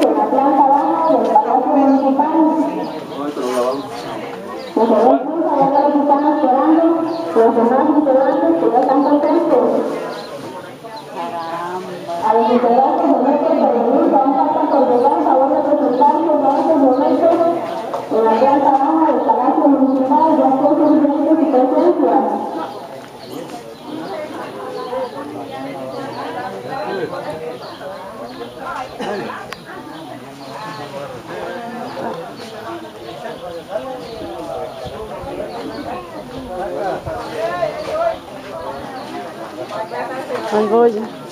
en la planta baja del Palacio Municipal. Los eventos ahora los están esperando, los demás integrantes que ya están contentos. A los integrantes de nuestro peregrinos aún faltan por llegar, favor de presentarse en estos momentos en la planta baja del Palacio Municipal, ya con sus derechos y presencia. Ahí voy.